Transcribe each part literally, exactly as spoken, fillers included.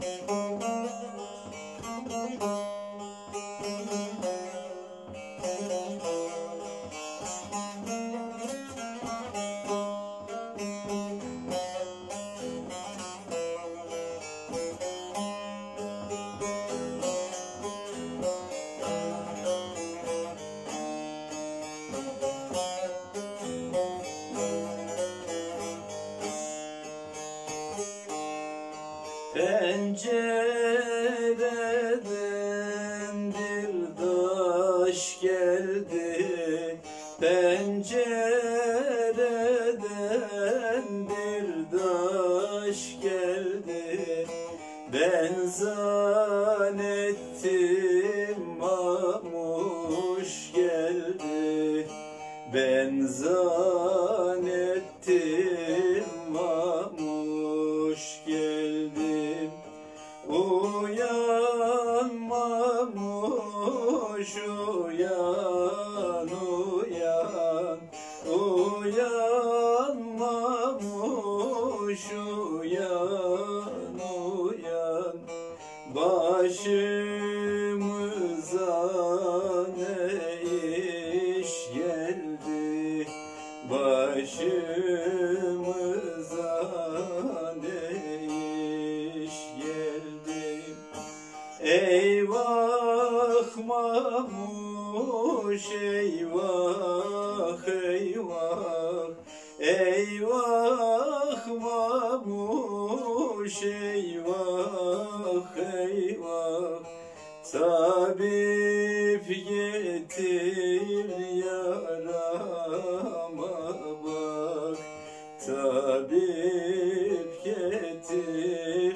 Pencereden bir taş geldi, pencereden bir taş geldi. Ben zannettim mamuş geldi, ben zannettim mamuş geldi. Uyan mamuş, uyan, uyan, uyan mamuş, uyan, uyan. Başımıza ne iş geldi, başımıza ne iş geldi. Eyvah mamuş, eyvah, eyvah, eyvah mamuş, eyvah, eyvah. Tabip getir yarama bak, tabip getir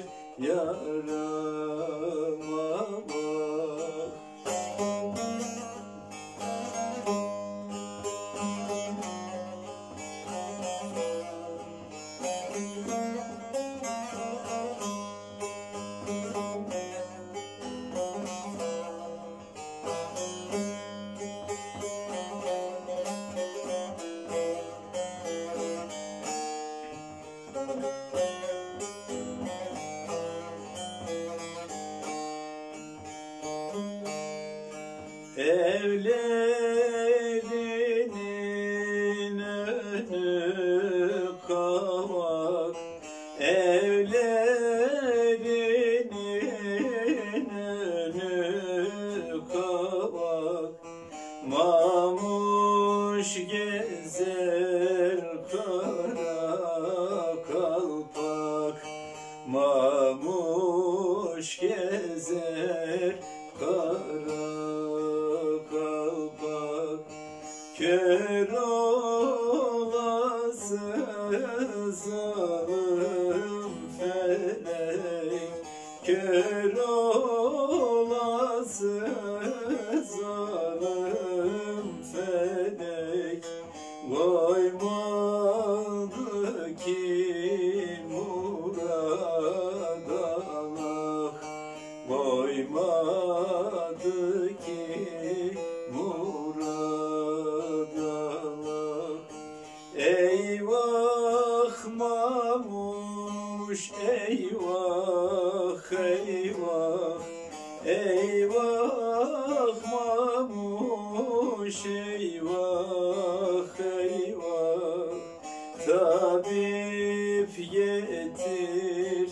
yarama bak. Evlerinin önü kavak, evlerinin önü kavak. Mamuş gezer kara kalpak, mamuş gezer kara kalpak. Kör olası zalim felek, kör olası zalim felek. Koymadı ki murad Allah, koymadı ki murad Allah. Eyvah mamuş, eyvah, eyvah, eyvah mamuş, eyvah, eyvah. Tabip getir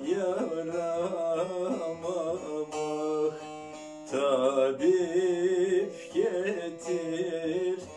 yarama bak, tabip getir